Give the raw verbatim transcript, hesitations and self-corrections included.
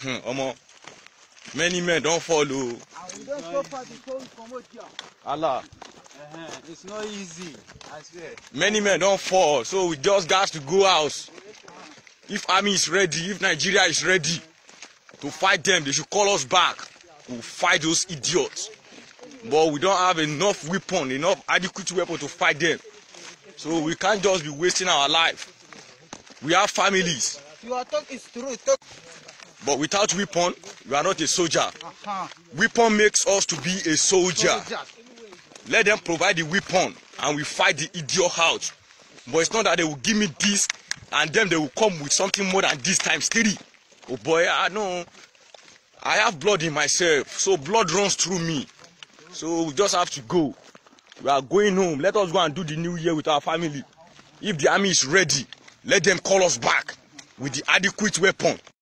Omo, many men don't follow. We don't stop at the phone from here. Allah. Uh-huh. It's not easy, I swear. Many men don't fall, so we just got to go out. If army is ready, if Nigeria is ready to fight them, they should call us back. We'll fight those idiots. But we don't have enough weapon, enough adequate weapon to fight them. So we can't just be wasting our life. We have families. Your talk is true. Talk. But without weapon, we are not a soldier. Uh-huh. Weapon makes us to be a soldier. Soldier. Let them provide the weapon and we fight the idiot out. But it's not that they will give me this and then they will come with something more than this times three. Oh boy, I know. I have blood in myself, so blood runs through me. So we just have to go. We are going home. Let us go and do the new year with our family. If the army is ready, let them call us back with the adequate weapon.